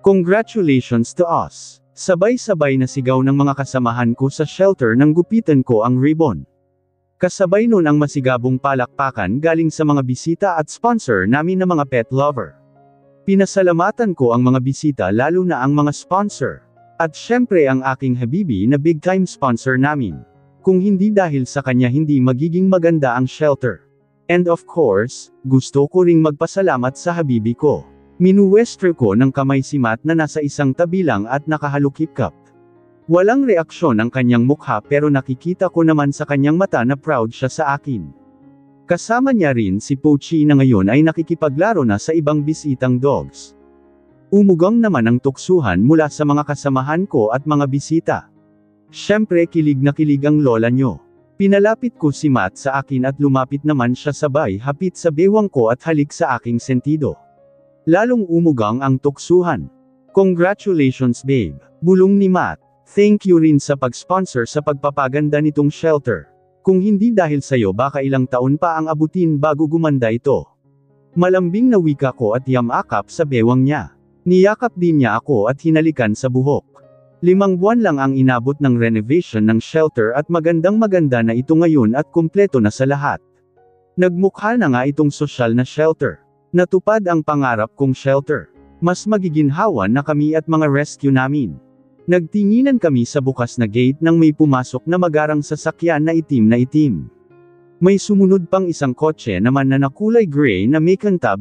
Congratulations to us! Sabay-sabay na sigaw ng mga kasamahan ko sa shelter nang gupitan ko ang ribbon. Kasabay nun ang masigabong palakpakan galing sa mga bisita at sponsor namin na mga pet lover. Pinasalamatan ko ang mga bisita lalo na ang mga sponsor. At syempre ang aking habibi na big time sponsor namin. Kung hindi dahil sa kanya hindi magiging maganda ang shelter. And of course, gusto ko ring magpasalamat sa habibi ko. Minuwestro ko ng kamay si Matt na nasa isang tabi lang at nakahalukip-kap. Walang reaksyon ang kanyang mukha pero nakikita ko naman sa kanyang mata na proud siya sa akin. Kasama niya rin si Pochi na ngayon ay nakikipaglaro na sa ibang bisitang dogs. Umugang naman ang tuksuhan mula sa mga kasamahan ko at mga bisita. Syempre kilig na kilig ang lola nyo. Pinalapit ko si Matt sa akin at lumapit naman siya sabay hapit sa bewang ko at halik sa aking sentido. Lalong umugang ang tuksuhan. Congratulations babe, bulong ni Matt. Thank you rin sa pag-sponsor sa pagpapaganda nitong shelter. Kung hindi dahil sa'yo baka ilang taon pa ang abutin bago gumanda ito. Malambing na wika ko at yamakap sa bewang niya. Niyakap din niya ako at hinalikan sa buhok. 5 buwan lang ang inabot ng renovation ng shelter at magandang-maganda na ito ngayon at kumpleto na sa lahat. Nagmukha na nga itong sosyal na shelter. Natupad ang pangarap kong shelter. Mas magiginhawa na kami at mga rescue namin. Nagtinginan kami sa bukas na gate nang may pumasok na magarang sasakyan na itim. May sumunod pang isang kotse naman na nakulay gray na may kantab.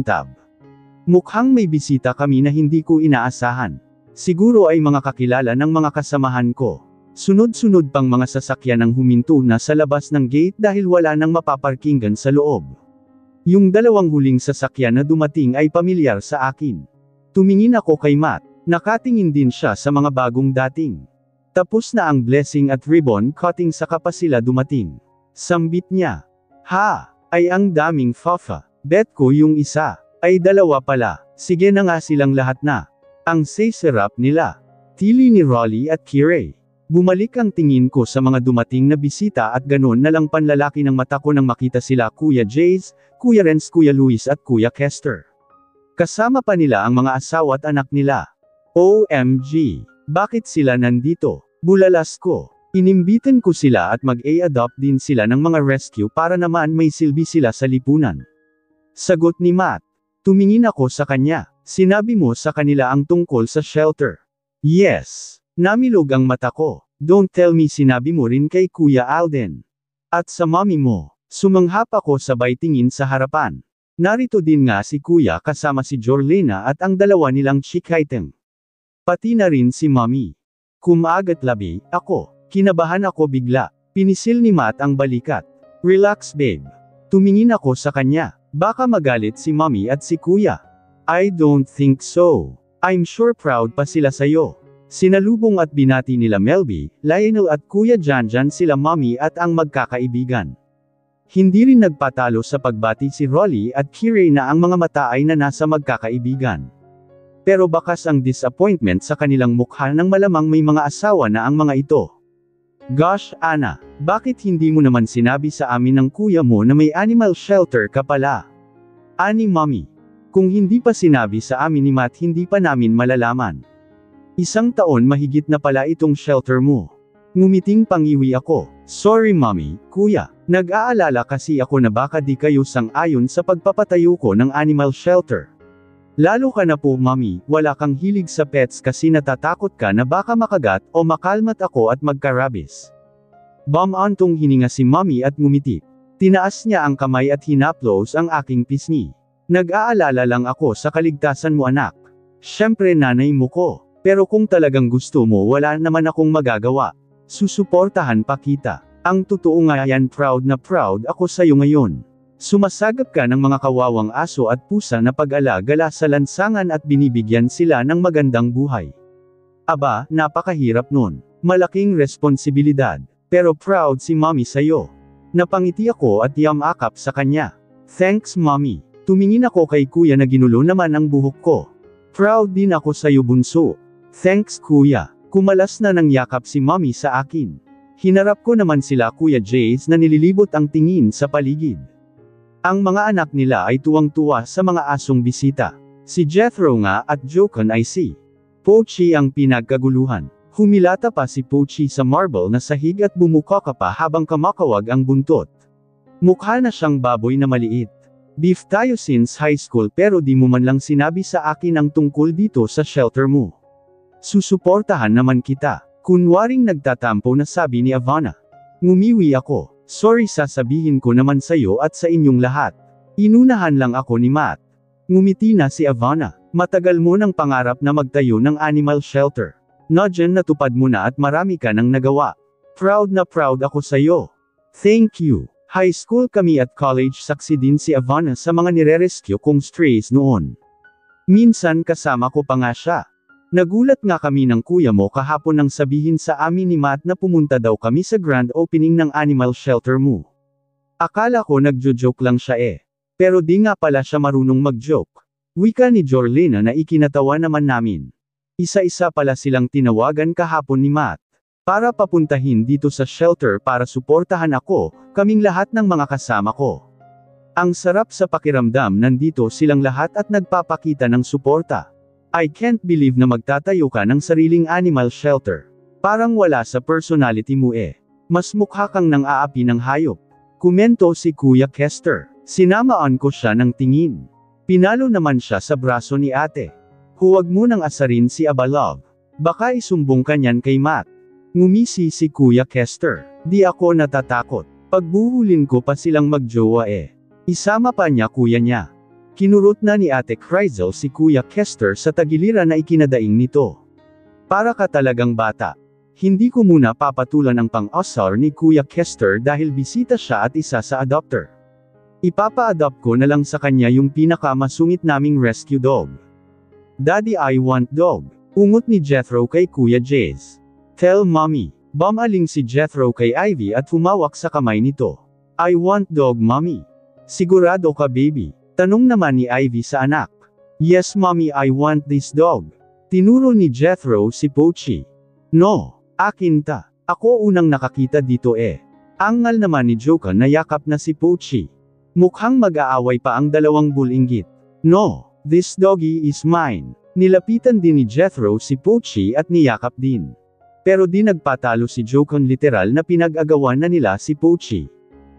Mukhang may bisita kami na hindi ko inaasahan. Siguro ay mga kakilala ng mga kasamahan ko. Sunod-sunod pang mga sasakyan ang huminto na sa labas ng gate dahil wala nang mapaparkingan sa loob. Yung 2 huling sasakyan na dumating ay pamilyar sa akin. Tumingin ako kay Matt. Nakatingin din siya sa mga bagong dating. Tapos na ang blessing at ribbon cutting saka pa sila dumating. Sambit niya. Ha! Ay ang daming fafa. Bet ko yung isa. Ay 2 pala. Sige na nga silang lahat na. Ang sisarap nila. Tili ni Rolly at Kirei. Bumalik ang tingin ko sa mga dumating na bisita at ganon na lang panlalaki ng mata ko nang makita sila Kuya Jace, Kuya Renz, Kuya Luis at Kuya Kester. Kasama pa nila ang mga asawa at anak nila. OMG! Bakit sila nandito? Bulalas ko. Inimbitan ko sila at mag-a-adopt din sila ng mga rescue para naman may silbi sila sa lipunan. Sagot ni Matt. Tumingin ako sa kanya. Sinabi mo sa kanila ang tungkol sa shelter. Yes. Namilog ang mata ko. Don't tell me sinabi mo rin kay Kuya Alden. At sa mommy mo. Sumanghap ako sabay tingin sa harapan. Narito din nga si Kuya kasama si Jorlena at ang 2 nilang chikaiteng. Pati na rin si mommy. Kumagat labi, ako. Kinabahan ako bigla. Pinisil ni Matt ang balikat. Relax babe. Tumingin ako sa kanya. Baka magalit si mommy at si kuya. I don't think so. I'm sure proud pa sila sa'yo. Sinalubong at binati nila Melby, Lionel at Kuya Janjan sila mommy at ang magkakaibigan. Hindi rin nagpatalo sa pagbati si Rolly at Kirei na ang mga mata ay na nasa magkakaibigan. Pero bakas ang disappointment sa kanilang mukha nang malamang may mga asawa na ang mga ito. Gosh, Ana, bakit hindi mo naman sinabi sa amin ng kuya mo na may animal shelter ka pala? Ani mommy. Kung hindi pa sinabi sa amin ni Matt hindi pa namin malalaman. 1 taon mahigit na pala itong shelter mo. Ngumiting pangiwi ako. Sorry mommy, kuya. Nag-aalala kasi ako na baka di kayo sang-ayon sa pagpapatayo ko ng animal shelter. Lalo ka na po mommy, wala kang hilig sa pets kasi natatakot ka na baka makagat o makalmat ako at magkarabis. Bumantong hininga si mommy at ngumiti. Tinaas niya ang kamay at hinaplos ang aking pisngi. Nag-aalala lang ako sa kaligtasan mo anak. Syempre nanay mo ko. Pero kung talagang gusto mo wala naman akong magagawa. Susuportahan pa kita. Ang totoo nga yan proud na proud ako sa'yo ngayon. Sumasagap ka ng mga kawawang aso at pusa na pag-alagala sa lansangan at binibigyan sila ng magandang buhay. Aba, napakahirap nun. Malaking responsibilidad. Pero proud si mommy sa'yo. Napangiti ako at yamakap sa kanya. Thanks mommy. Tumingin ako kay kuya na ginulo naman ang buhok ko. Proud din ako sa'yo bunso. Thanks kuya. Kumalas na ng yakap si mommy sa akin. Hinarap ko naman sila Kuya Jace na nililibot ang tingin sa paligid. Ang mga anak nila ay tuwang-tuwa sa mga asong bisita. Si Jethro nga at Jocon ay si Pochi ang pinagkaguluhan. Humilata pa si Pochi sa marble na sahig at bumukaka pa habang kamakawag ang buntot. Mukha na siyang baboy na maliit. Beef tayo since high school pero di mo man lang sinabi sa akin ang tungkol dito sa shelter mo. Susuportahan naman kita. Kunwaring nagtatampo na sabi ni Ivana. Ngumiwi ako. Sorry sasabihin ko naman sa'yo at sa inyong lahat. Inunahan lang ako ni Matt. Ngumiti na si Ivana. Matagal mo ng pangarap na magtayo ng animal shelter. Nadyan natupad mo na at marami ka nang nagawa. Proud na proud ako sa'yo. Thank you. High school kami at college saksi din si Ivana sa mga nire-rescue kong strays noon. Minsan kasama ko pa nga siya. Nagulat nga kami ng kuya mo kahapon nang sabihin sa amin ni Matt na pumunta daw kami sa grand opening ng animal shelter mo. Akala ko nagjo-joke lang siya eh. Pero di nga pala siya marunong mag-joke. Wika ni Jorlina na ikinatawa naman namin. Isa-isa pala silang tinawagan kahapon ni Matt. Para papuntahin dito sa shelter para suportahan ako, kaming lahat ng mga kasama ko. Ang sarap sa pakiramdam nandito silang lahat at nagpapakita ng suporta. I can't believe na magtatayo ka ng sariling animal shelter. Parang wala sa personality mo eh. Mas mukha kang nang aapi ng hayop. Komento si Kuya Kester. Sinamaan ko siya ng tingin. Pinalo naman siya sa braso ni ate. Huwag mo nang asarin si Abalov. Baka isumbong ka niyan kay Matt. Ngumisi si Kuya Kester. Di ako natatakot. Pagbuhulin ko pa silang magjowa eh. Isama pa niya kuya niya. Kinurot na ni Ate Crizel si Kuya Kester sa tagiliran na ikinadaing nito. Para ka talagang bata. Hindi ko muna papatulan ang pang-asar ni Kuya Kester dahil bisita siya at isa sa adopter. Ipapa-adopt ko na lang sa kanya yung pinakamasungit naming rescue dog. Daddy I want dog. Ungot ni Jethro kay Kuya Jace. Tell mommy. Bumaling si Jethro kay Ivy at humawak sa kamay nito. I want dog mommy. Sigurado ka baby? Tanong naman ni Ivy sa anak. Yes mommy I want this dog. Tinuro ni Jethro si Pochi. No, akin ta. Ako unang nakakita dito eh. Angal naman ni Jocon na yakap na si Pochi. Mukhang mag-aaway pa ang dalawang bulinggit. No. This doggy is mine. Nilapitan din ni Jethro si Pochi at niyakap din. Pero di nagpatalo si Jocon literal na pinag-agawan na nila si Pochi.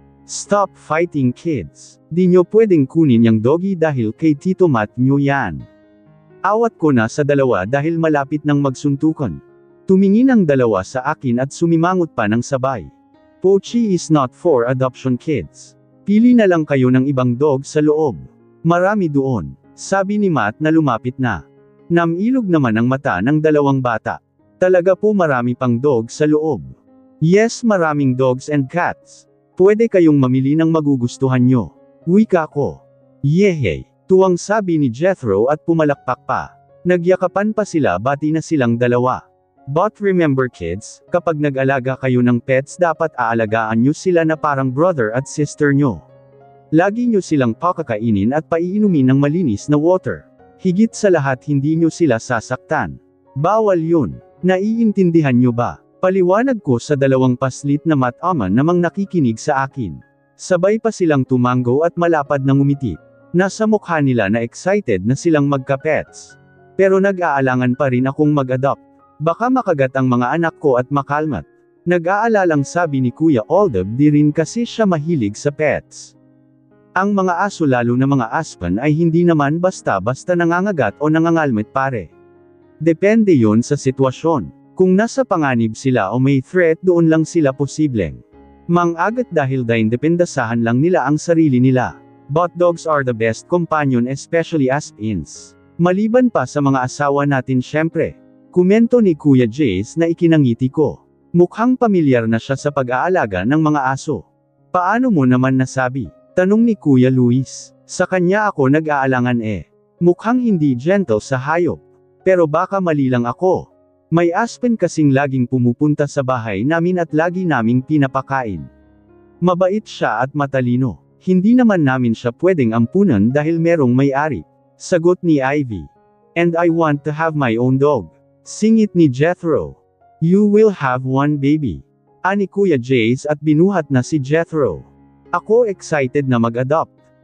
Stop fighting kids. Di nyo pwedeng kunin yung doggy dahil kay Tito Matt nyo yan. Awat ko na sa dalawa dahil malapit nang magsuntukan. Tumingin ang dalawa sa akin at sumimangot pa ng sabay. Pochi is not for adoption kids. Pili na lang kayo ng ibang dog sa loob. Marami doon. Sabi ni Matt na lumapit na. Namilog naman ang mata ng dalawang bata. Talaga po marami pang dog sa loob. Yes maraming dogs and cats. Pwede kayong mamili ng magugustuhan nyo. Wika ko. Yehey. Tuwang sabi ni Jethro at pumalakpak pa. Nagyakapan pa sila bati na silang dalawa. But remember kids, kapag nag-alaga kayo ng pets dapat aalagaan nyo sila na parang brother at sister nyo. Lagi nyo silang pakakainin at paiinumin ng malinis na water. Higit sa lahat hindi nyo sila sasaktan. Bawal yun. Naiintindihan nyo ba? Paliwanag ko sa dalawang paslit na mataman namang nakikinig sa akin. Sabay pa silang tumango at malapad na ngumiti. Nasa mukha nila na excited na silang magka-pets. Pero nag-aalangan pa rin akong mag-adopt. Baka makagat ang mga anak ko at makalmat. Nag-aalalang sabi ni Kuya Aldab di rin kasi siya mahilig sa pets. Ang mga aso lalo na mga aspen ay hindi naman basta-basta nangangagat o nangangalmet pare. Depende yon sa sitwasyon. Kung nasa panganib sila o may threat doon lang sila posibleng mangagat dahil daindependasahan lang nila ang sarili nila. But dogs are the best companion especially aspens. Maliban pa sa mga asawa natin syempre. Komento ni Kuya Jace na ikinangiti ko. Mukhang pamilyar na siya sa pag-aalaga ng mga aso. Paano mo naman nasabi? Tanong ni Kuya Luis. Sa kanya ako nag-aalangan eh. Mukhang hindi gentle sa hayop. Pero baka mali lang ako. May aspen kasing laging pumupunta sa bahay namin at lagi naming pinapakain. Mabait siya at matalino. Hindi naman namin siya pwedeng ampunan dahil merong may-ari. Sagot ni Ivy. And I want to have my own dog. Singit ni Jethro. You will have one baby. Ani Kuya Jace at binuhat na si Jethro. Ako excited na mag-adopt.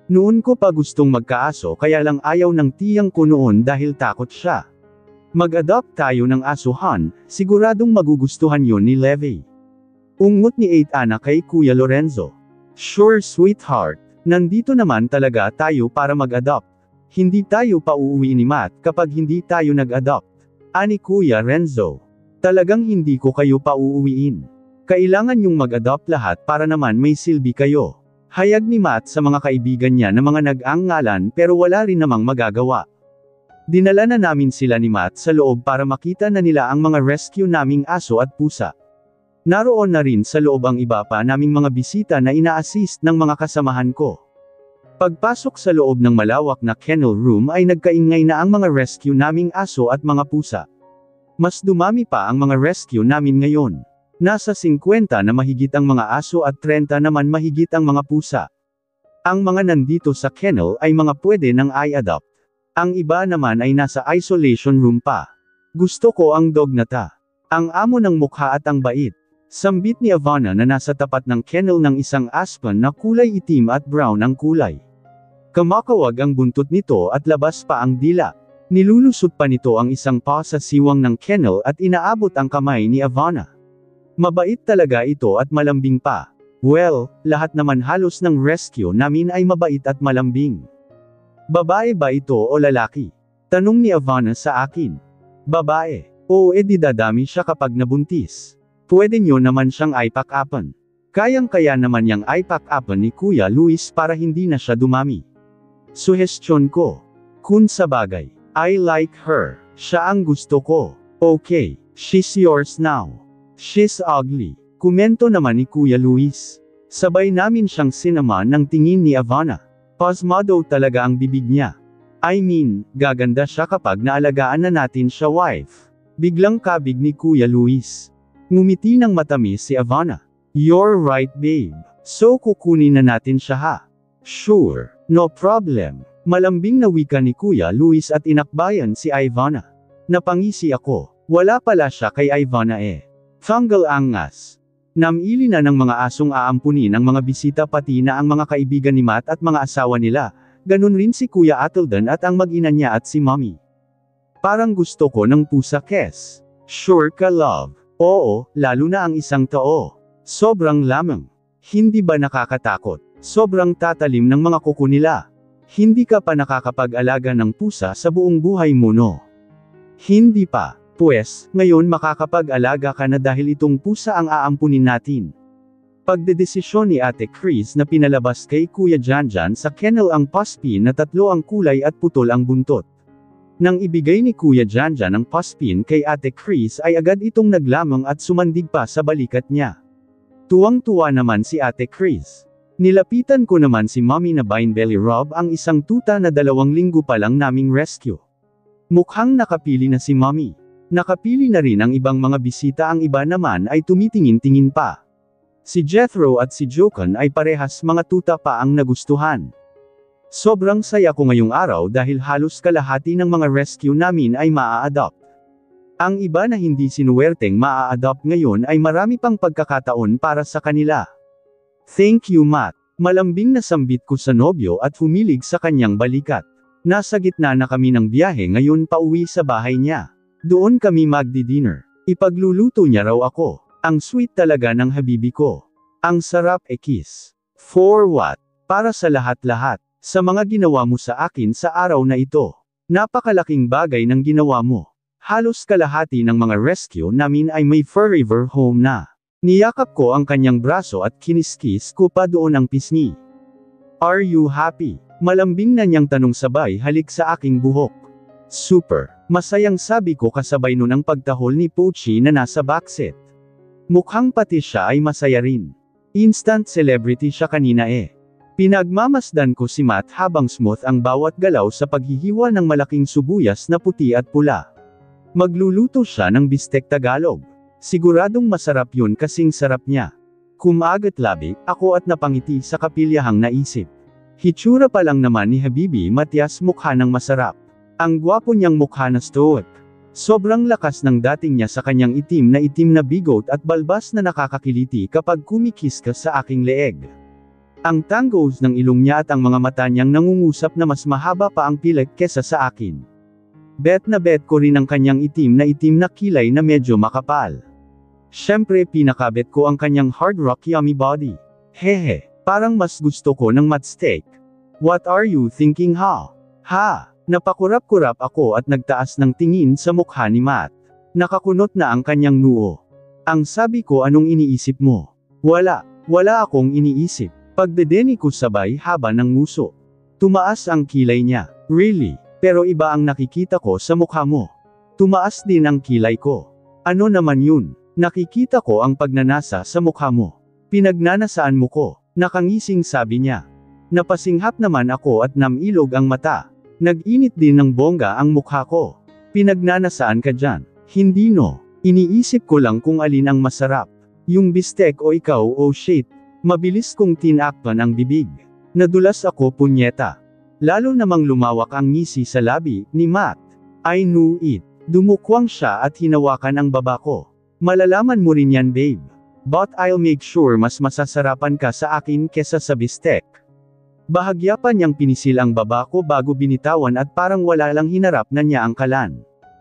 Noon ko pa gustong magkaaso kaya lang ayaw ng tiyang ko noon dahil takot siya. Mag-adopt tayo ng aso Han, siguradong magugustuhan yon ni Levy. Ungot ni 8 Ana kay Kuya Lorenzo. Sure sweetheart, nandito naman talaga tayo para mag-adopt. Hindi tayo pauuwi ni Matt kapag hindi tayo nag-adopt. Ani Kuya Renzo. Talagang hindi ko kayo pauuwiin. Kailangan yung mag-adopt lahat para naman may silbi kayo. Hayag ni Matt sa mga kaibigan niya na mga nag-angalan pero wala rin namang magagawa. Dinala na namin sila ni Matt sa loob para makita na nila ang mga rescue naming aso at pusa. Naroon na rin sa loob ang iba pa naming mga bisita na ina-assist ng mga kasamahan ko. Pagpasok sa loob ng malawak na kennel room ay nagkaingay na ang mga rescue naming aso at mga pusa. Mas dumami pa ang mga rescue namin ngayon. Nasa 50 na mahigit ang mga aso at 30 naman mahigit ang mga pusa. Ang mga nandito sa kennel ay mga pwede ng i-adopt. Ang iba naman ay nasa isolation room pa. Gusto ko ang dog na ta. Ang amo ng mukha at ang bait. Sambit ni Ivana na nasa tapat ng kennel ng isang aspen na kulay itim at brown ang kulay. Kamakawag ang buntot nito at labas pa ang dila. Nilulusot pa nito ang isang paw sa siwang ng kennel at inaabot ang kamay ni Ivana. Mabait talaga ito at malambing pa. Well, lahat naman halos ng rescue namin ay mabait at malambing. Babae ba ito o lalaki? Tanong ni Ivana sa akin. Babae. O edi dadami siya kapag nabuntis. Pwede nyo naman siyang ipack-upan. Kayang-kaya naman yang ipack-upan ni Kuya Luis para hindi na siya dumami. Suhestyon ko. Kung sa bagay, I like her. Siya ang gusto ko. Okay, she's yours now. She's ugly. Komento naman ni Kuya Luis. Sabay namin siyang sinama ng tingin ni Ivana. Pasmado talaga ang bibig niya. I mean, gaganda siya kapag naalagaan na natin siya wife. Biglang kabig ni Kuya Luis. Ngumiti ng matamis si Ivana. You're right babe. So kukunin na natin siya ha. Sure, no problem. Malambing na wika ni Kuya Luis at inakbayan si Ivana. Napangisi ako. Wala pala siya kay Ivana eh. Fungal angas. Namili na ng mga asong aampunin ang mga bisita pati na ang mga kaibigan ni Matt at mga asawa nila, ganun rin si Kuya Atildon at ang mag-ina niya at si Mommy. Parang gusto ko ng pusa Kes. Sure ka love. Oo, lalo na ang isang tao. Sobrang lamang. Hindi ba nakakatakot? Sobrang tatalim ng mga kuko nila. Hindi ka pa nakakapag-alaga ng pusa sa buong buhay mo no? Hindi pa. Pues, ngayon makakapag-alaga ka na dahil itong pusa ang aampunin natin. Pagdedesisyon ni Ate Chris na pinalabas kay Kuya Janjan sa kennel ang puspin na 3 ang kulay at putol ang buntot. Nang ibigay ni Kuya Janjan ang puspin kay Ate Chris ay agad itong naglamang at sumandig pa sa balikat niya. Tuwang-tuwa naman si Ate Chris. Nilapitan ko naman si Mommy na Binebelly Rob ang isang tuta na 2 linggo pa lang naming rescue. Mukhang nakapili na si Mommy. Nakapili na rin ang ibang mga bisita, ang iba naman ay tumitingin-tingin pa. Si Jethro at si Jokon ay parehas mga tuta pa ang nagustuhan. Sobrang saya ko ngayong araw dahil halos kalahati ng mga rescue namin ay maa-adopt. Ang iba na hindi sinuwerteng maa-adopt ngayon ay marami pang pagkakataon para sa kanila. Thank you Matt. Malambing na sambit ko sa nobyo at humilig sa kanyang balikat. Nasa gitna na kami ng biyahe ngayon pauwi sa bahay niya. Doon kami magdi-dinner. Ipagluluto niya raw ako. Ang sweet talaga ng habibi ko. Ang sarap kiss. For what? Para sa lahat-lahat. Sa mga ginawa mo sa akin sa araw na ito. Napakalaking bagay ng ginawa mo. Halos kalahati ng mga rescue namin ay may forever home na. Niyakap ko ang kanyang braso at kiniskis ko pa doon ang pisngi. Are you happy? Malambing na niyang tanong sabay halik sa aking buhok. Super. Masayang sabi ko kasabay nun ang pagtahol ni Pochi na nasa backseat. Mukhang pati siya ay masaya rin. Instant celebrity siya kanina eh. Pinagmamasdan ko si Matt habang smooth ang bawat galaw sa paghihiwa ng malaking sibuyas na puti at pula. Magluluto siya ng bistek Tagalog. Siguradong masarap yun kasing sarap niya. Kumagat labi, ako at napangiti sa kapilyahang naisip. Hitsura pa lang naman ni Habibi Matias mukha ng masarap. Ang gwapo niyang mukha na stoic. Sobrang lakas ng dating niya sa kanyang itim na bigot at balbas na nakakakiliti kapag kumikis ka sa aking leeg. Ang tangos ng ilong niya at ang mga mata niyang nangungusap na mas mahaba pa ang pilik kesa sa akin. Bet na bet ko rin ang kanyang itim na kilay na medyo makapal. Siyempre pinakabet ko ang kanyang hard rock yummy body. Hehe, parang mas gusto ko ng matsteak. What are you thinking ha? Ha? Napakurap-kurap ako at nagtaas ng tingin sa mukha ni Matt. Nakakunot na ang kanyang noo. Ang sabi ko, anong iniisip mo? Wala akong iniisip. Pagdedeni ko sabay haba ng nguso. Tumaas ang kilay niya. Really? Pero iba ang nakikita ko sa mukha mo. Tumaas din ang kilay ko. Ano naman yun? Nakikita ko ang pagnanasa sa mukha mo. Pinagnanasaan mo ko. Nakangising sabi niya. Napasinghap naman ako at namilog ang mata. Nag-init din ng bongga ang mukha ko. Pinagnanasaan ka dyan? Hindi no. Iniisip ko lang kung alin ang masarap. Yung bistek o ikaw o shit. Mabilis kong tinakpan ang bibig. Nadulas ako punyeta. Lalo namang lumawak ang ngisi sa labi ni Matt. I knew it. Dumukwang siya at hinawakan ang baba ko. Malalaman mo rin yan babe. But I'll make sure mas masasarapan ka sa akin kesa sa bistek. Bahagya pa niyang pinisil ang baba ko bago binitawan at parang wala lang hinarap na niya ang kalan.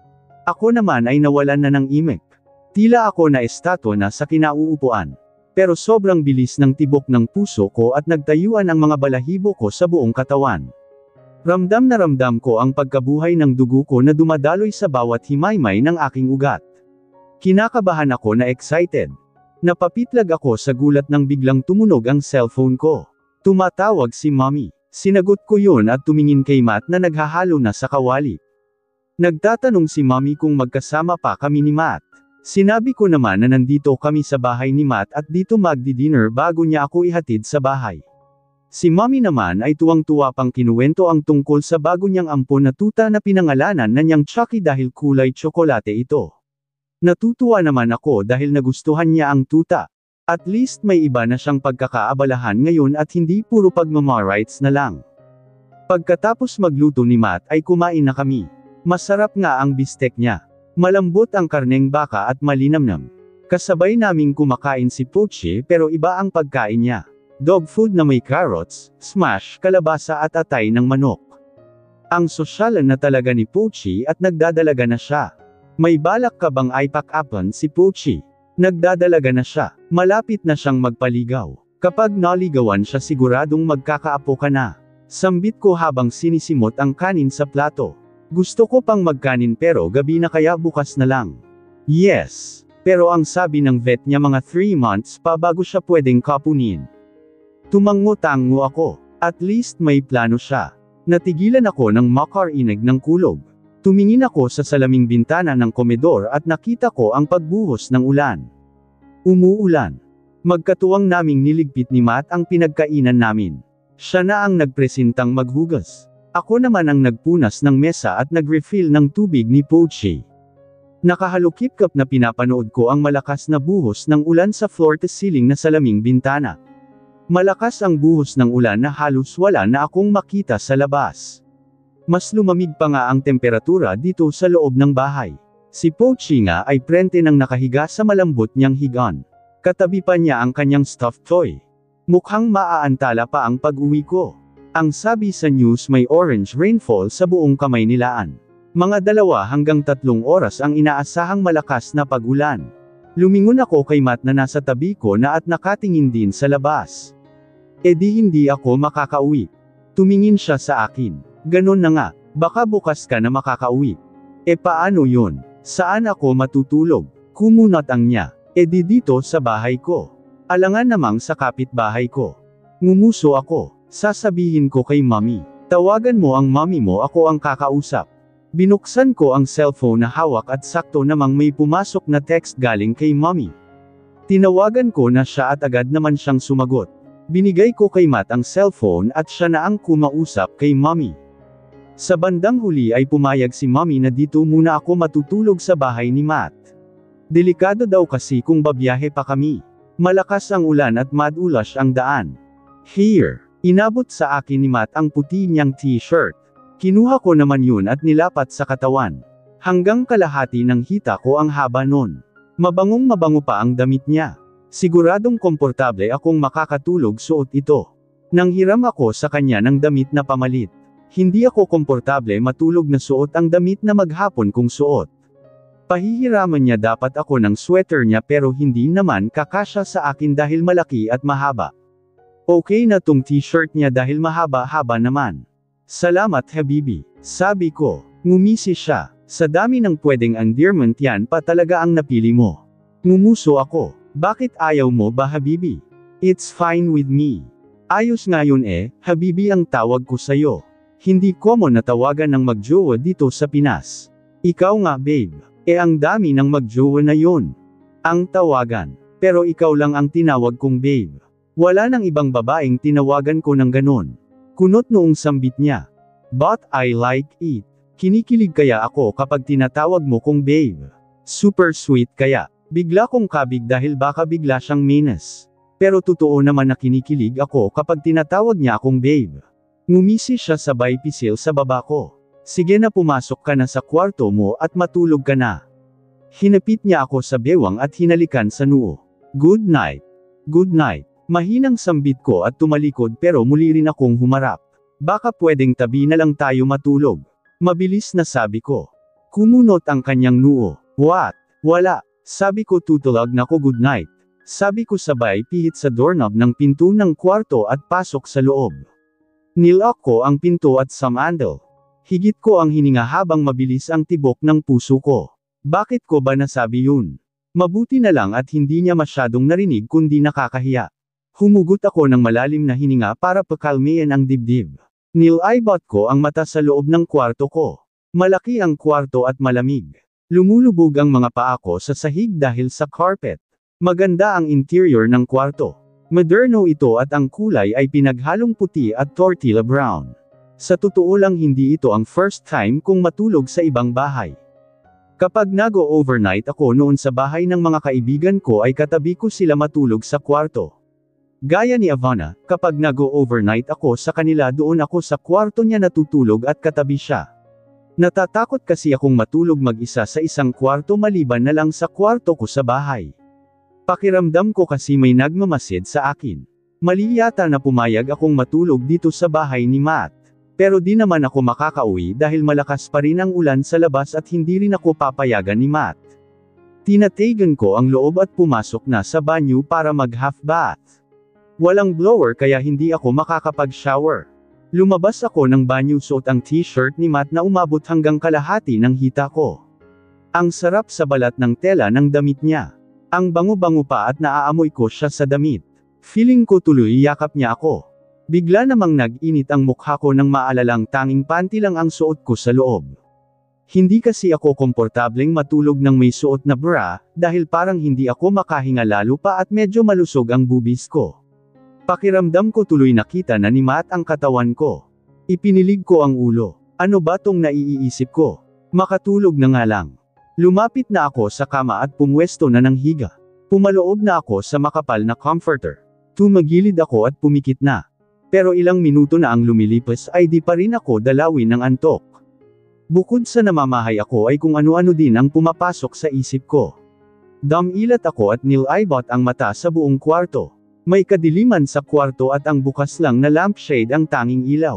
Ako naman ay nawalan na ng imik. Tila ako na estatwa na sa kinauupuan. Pero sobrang bilis ng tibok ng puso ko at nagtayuan ang mga balahibo ko sa buong katawan. Ramdam na ramdam ko ang pagkabuhay ng dugo ko na dumadaloy sa bawat himaymay ng aking ugat. Kinakabahan ako na excited. Napapitlag ako sa gulat nang biglang tumunog ang cellphone ko. Tumatawag si Mommy. Sinagot ko yun at tumingin kay Matt na naghahalo na sa kawali. Nagtatanong si Mommy kung magkasama pa kami ni Matt. Sinabi ko naman na nandito kami sa bahay ni Matt at dito magdi-dinner bago niya ako ihatid sa bahay. Si Mommy naman ay tuwang-tuwa pang kinuwento ang tungkol sa bago niyang ampon na tuta na pinangalanan na niyang Chucky dahil kulay tsokolate ito. Natutuwa naman ako dahil nagustuhan niya ang tuta. At least may iba na siyang pagkakaabalahan ngayon at hindi puro pagmamarites na lang. Pagkatapos magluto ni Matt ay kumain na kami. Masarap nga ang bistek niya. Malambot ang karneng baka at malinamnam. Kasabay naming kumakain si Pochi pero iba ang pagkain niya. Dog food na may carrots, smash, kalabasa at atay ng manok. Ang sosyalan na talaga ni Pochi at nagdadalaga na siya. May balak ka bang ipack-upan si Pochi? Nagdadalaga na siya. Malapit na siyang magpaligaw. Kapag naligawan siya siguradong magkakaapo ka na. Sambit ko habang sinisimot ang kanin sa plato. Gusto ko pang magkanin pero gabi na kaya bukas na lang. Yes. Pero ang sabi ng vet niya mga 3 months pa bago siya pwedeng kapunin. Tumango-tango ako. At least may plano siya. Natigilan ako ng makarinig ng kulog. Tumingin ako sa salaming bintana ng komedor at nakita ko ang pagbuhos ng ulan. Umuulan. Magkatuwang naming niligpit ni Matt ang pinagkainan namin. Siya na ang nagpresentang maghugas. Ako naman ang nagpunas ng mesa at nag-refill ng tubig ni Pochi. Nakahalukip-kap na pinapanood ko ang malakas na buhos ng ulan sa floor-to-ceiling na salaming bintana. Malakas ang buhos ng ulan na halos wala na akong makita sa labas. Mas lumamig pa nga ang temperatura dito sa loob ng bahay. Si Pochi nga ay prente ng nakahiga sa malambot niyang higaan. Katabi pa niya ang kanyang stuffed toy. Mukhang maaantala pa ang pag-uwi ko. Ang sabi sa news may orange rainfall sa buong kamay nilaan. Mga 2 hanggang 3 oras ang inaasahang malakas na pag-ulan. Lumingon ako kay Matt na nasa tabi ko na at nakatingin din sa labas. E di hindi ako makakauwi. Tumingin siya sa akin. Ganon na nga, baka bukas ka na makakauwi. E paano yun? Saan ako matutulog? Kumunat ang niya. E di dito sa bahay ko. Alangan namang sa kapitbahay ko. Ngumuso ako. Sasabihin ko kay Mommy. Tawagan mo ang mommy mo, ako ang kakausap. Binuksan ko ang cellphone na hawak at sakto namang may pumasok na text galing kay Mommy. Tinawagan ko na siya at agad naman siyang sumagot. Binigay ko kay Matt ang cellphone at siya na ang kumausap kay Mommy. Sa bandang huli ay pumayag si Mommy na dito muna ako matutulog sa bahay ni Matt. Delikado daw kasi kung babiyahe pa kami. Malakas ang ulan at madulas ang daan. Here. Inabot sa akin ni Matt ang puti niyang t-shirt. Kinuha ko naman yun at nilapat sa katawan. Hanggang kalahati ng hita ko ang haba nun. Mabangong mabango pa ang damit niya. Siguradong komportable akong makakatulog suot ito. Nanghiram ako sa kanya ng damit na pamalit. Hindi ako komportable matulog na suot ang damit na maghapon kong suot. Pahihiraman niya dapat ako ng sweater niya pero hindi naman kakasya sa akin dahil malaki at mahaba. Okay na tong t-shirt niya dahil mahaba-haba naman. Salamat habibi, sabi ko. Ngumisi siya. Sa dami ng pwedeng endearment yan pa talaga ang napili mo. Ngumuso ako. Bakit ayaw mo ba habibi? It's fine with me. Ayos ngayon habibi ang tawag ko sa'yo. Hindi common na tawagan ng magjowa dito sa Pinas. Ikaw nga babe. Ang dami ng magjowa na yun. Ang tawagan. Pero ikaw lang ang tinawag kong babe. Wala nang ibang babaeng tinawagan ko ng ganon. Kunot noong sambit niya. But I like it. Kinikilig kaya ako kapag tinatawag mo kong babe. Super sweet kaya. Bigla kong kabig dahil baka bigla siyang menace. Pero totoo naman na kinikilig ako kapag tinatawag niya akong babe. Ngumisi siya sabay pisil sa baba ko. Sige na pumasok ka na sa kwarto mo at matulog ka na. Hinapit niya ako sa bewang at hinalikan sa noo. Good night. Good night. Mahinang sambit ko at tumalikod pero muli rin akong humarap. Baka pwedeng tabi na lang tayo matulog. Mabilis na sabi ko. Kumunot ang kanyang noo. What? Wala. Sabi ko tutulog na ko good night. Sabi ko sabay pihit sa doorknob ng pinto ng kwarto at pasok sa loob. Nilock ko ang pinto at samandal. Higit ko ang hininga habang mabilis ang tibok ng puso ko. Bakit ko ba nasabi yun? Mabuti na lang at hindi niya masyadong narinig kundi nakakahiya. Humugot ako ng malalim na hininga para pakalmayan ang dibdib. Nilibot ko ang mata sa loob ng kwarto ko. Malaki ang kwarto at malamig. Lumulubog ang mga paa ko sa sahig dahil sa carpet. Maganda ang interior ng kwarto. Moderno ito at ang kulay ay pinaghalong puti at tortilla brown. Sa totoo lang hindi ito ang first time kong matulog sa ibang bahay. Kapag nag-overnight ako noon sa bahay ng mga kaibigan ko ay katabi ko sila matulog sa kwarto. Gaya ni Ivana, kapag nag-overnight ako sa kanila doon ako sa kwarto niya natutulog at katabi siya. Natatakot kasi akong matulog mag-isa sa isang kwarto maliban na lang sa kwarto ko sa bahay. Pakiramdam ko kasi may nagmamasid sa akin. Mali yata na pumayag akong matulog dito sa bahay ni Matt. Pero di naman ako makakauwi dahil malakas pa rin ang ulan sa labas at hindi rin ako papayagan ni Matt. Tinatagan ko ang loob at pumasok na sa banyo para mag-half bath. Walang blower kaya hindi ako makakapag-shower. Lumabas ako ng banyo suot ang t-shirt ni Matt na umabot hanggang kalahati ng hita ko. Ang sarap sa balat ng tela ng damit niya. Ang bango-bango pa at naaamoy ko siya sa damit. Feeling ko tuloy yakap niya ako. Bigla namang nag-init ang mukha ko nang maalalang tanging panty lang ang suot ko sa loob. Hindi kasi ako komportableng matulog ng may suot na bra, dahil parang hindi ako makahinga lalo pa at medyo malusog ang bubis ko. Pakiramdam ko tuloy nakita na ni Matt ang katawan ko. Ipinilig ko ang ulo. Ano ba tong naiisip ko? Makatulog na nga lang. Lumapit na ako sa kama at pumwesto na ng higa. Pumaloob na ako sa makapal na comforter. Tumagilid ako at pumikit na. Pero ilang minuto na ang lumilipas ay di pa rin ako dalawin ng antok. Bukod sa namamahay ako ay kung ano-ano din ang pumapasok sa isip ko. Damilat ako at nilibot ang mata sa buong kwarto. May kadiliman sa kwarto at ang bukas lang na lampshade ang tanging ilaw.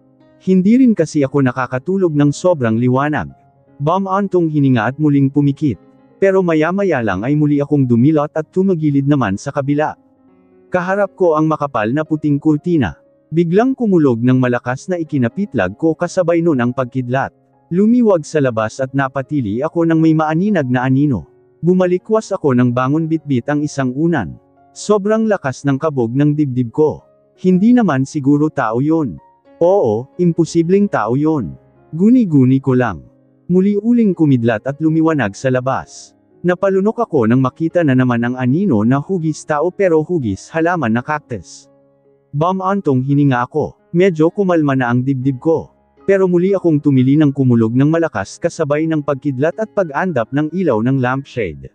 Hindi rin kasi ako nakakatulog ng sobrang liwanag. Bumantong hininga at muling pumikit. Pero maya-maya lang ay muli akong dumilot at tumagilid naman sa kabila. Kaharap ko ang makapal na puting kurtina. Biglang kumulog ng malakas na ikinapitlag ko kasabay nun ang pagkidlat. Lumiwag sa labas at napatili ako ng may maaninag na anino. Bumalikwas ako ng bangon bitbit ang isang unan. Sobrang lakas ng kabog ng dibdib ko. Hindi naman siguro tao yon. Oo, imposibleng tao yon. Guni-guni ko lang. Muli uling kumidlat at lumiwanag sa labas. Napalunok ako nang makita na naman ang anino na hugis tao pero hugis halaman na cactus. Bumantong hininga ako. Medyo kumalma na ang dibdib ko. Pero muli akong tumili ng kumulog ng malakas kasabay ng pagkidlat at pag-andap ng ilaw ng lampshade.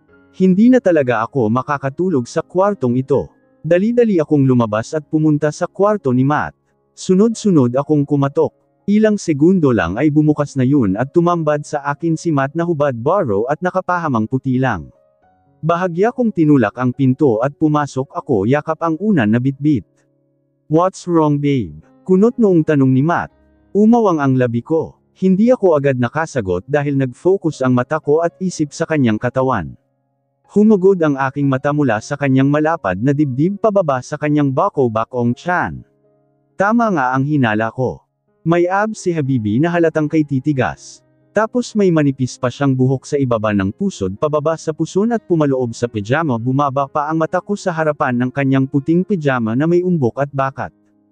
Hindi na talaga ako makakatulog sa kwartong ito. Dali-dali akong lumabas at pumunta sa kwarto ni Matt. Sunod-sunod akong kumatok. Ilang segundo lang ay bumukas na yun at tumambad sa akin si Matt na hubad baro at nakapahamang puti lang. Bahagya kong tinulak ang pinto at pumasok ako yakap ang unan na bitbit. What's wrong babe? Kunot noong tanong ni Matt. Umawang ang labi ko. Hindi ako agad nakasagot dahil nag-focus ang mata ko at isip sa kanyang katawan. Humugod ang aking mata mula sa kanyang malapad na dibdib pababa sa kanyang bako-bakong tiyan. Tama nga ang hinala ko. May abs si Habibi na halatang kay titigas. Tapos may manipis pa siyang buhok sa ibaba ng pusod pababa sa puson at pumaloob sa pijama bumaba pa ang mata ko sa harapan ng kanyang puting pijama na may umbok at bakat.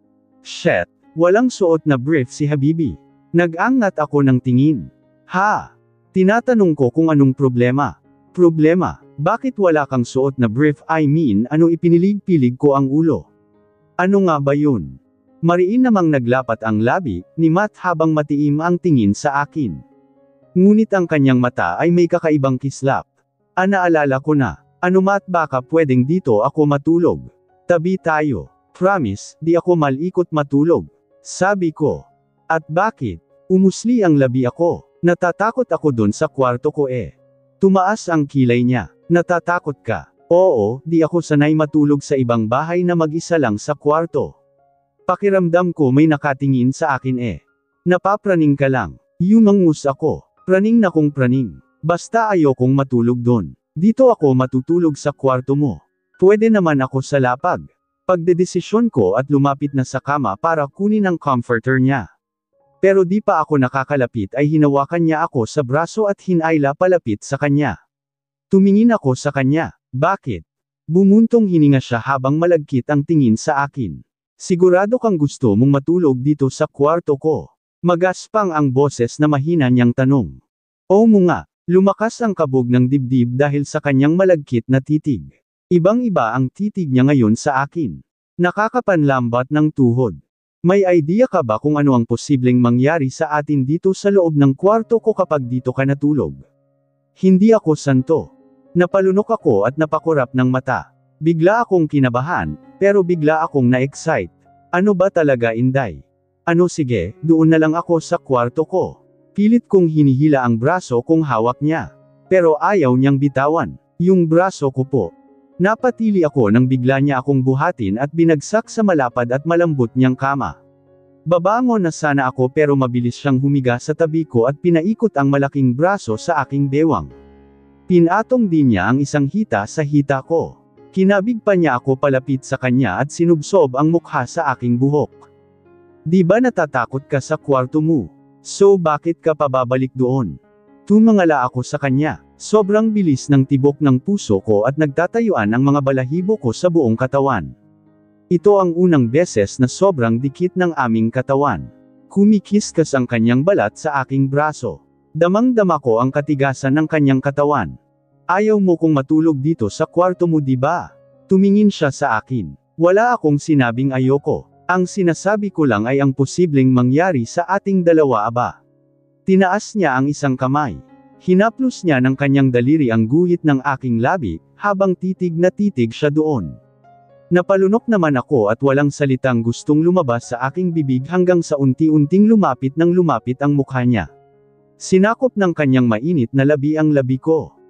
Shit, walang suot na brief si Habibi. Nag-angat ako ng tingin. Ha? Tinatanong ko kung anong problema. Problema? Bakit wala kang suot na brief? I mean, ano ipinilig-pilig ko ang ulo? Ano nga ba yun? Mariin namang naglapat ang labi ni Matt habang matiim ang tingin sa akin. Ngunit ang kanyang mata ay may kakaibang kislap. Naalala ko na. Ano Matt, baka pwedeng dito ako matulog. Tabi tayo. Promise, di ako malikot matulog. Sabi ko. At bakit? Umusli ang labi ako. Natatakot ako dun sa kwarto ko eh. Tumaas ang kilay niya. Natatakot ka? Oo, di ako sanay matulog sa ibang bahay na mag-isa lang sa kwarto. Pakiramdam ko may nakatingin sa akin eh. Napapraning ka lang. Yumangus ako. Praning na kong praning. Basta ayokong matulog doon. Dito ako matutulog sa kwarto mo. Pwede naman ako sa lapag. Pagdedesisyon ko at lumapit na sa kama para kunin ang comforter niya. Pero di pa ako nakakalapit ay hinawakan niya ako sa braso at hinayla palapit sa kanya. Tumingin ako sa kanya. Bakit? Bumuntong hininga siya habang malagkit ang tingin sa akin. Sigurado kang gusto mong matulog dito sa kwarto ko? Magaspang ang boses na mahina niyang tanong. Oo mo nga, lumakas ang kabog ng dibdib dahil sa kanyang malagkit na titig. Ibang-iba ang titig niya ngayon sa akin. Nakakapanlambat ng tuhod. May idea ka ba kung ano ang posibleng mangyari sa atin dito sa loob ng kwarto ko kapag dito ka natulog? Hindi ako santo. Napalunok ako at napakurap ng mata. Bigla akong kinabahan, pero bigla akong na-excite. Ano ba talaga, Inday? Ano sige, doon na lang ako sa kwarto ko. Pilit kong hinihila ang braso kong hawak niya. Pero ayaw niyang bitawan. Yung braso ko po. Napatili ako nang bigla niya akong buhatin at binagsak sa malapad at malambot niyang kama. Babangon na sana ako pero mabilis siyang humiga sa tabi ko at pinaikot ang malaking braso sa aking bewang. Pinatong din niya ang isang hita sa hita ko. Kinabig pa niya ako palapit sa kanya at sinubsob ang mukha sa aking buhok. Di ba natatakot ka sa kwarto mo? So bakit ka pababalik doon? Tumangala ako sa kanya. Sobrang bilis ng tibok ng puso ko at nagtatayuan ang mga balahibo ko sa buong katawan. Ito ang unang beses na sobrang dikit ng aming katawan. Kumikiskas ang kanyang balat sa aking braso. Damang-dama ko ang katigasan ng kanyang katawan. Ayaw mo kong matulog dito sa kwarto mo, di ba? Tumingin siya sa akin. Wala akong sinabing ayoko. Ang sinasabi ko lang ay ang posibleng mangyari sa ating dalawa, aba. Tinaas niya ang isang kamay. Hinaplos niya ng kanyang daliri ang guhit ng aking labi, habang titig na titig siya doon. Napalunok naman ako at walang salitang gustong lumabas sa aking bibig hanggang sa unti-unting lumapit ang mukha niya. Sinakop ng kanyang mainit na labi ang labi ko.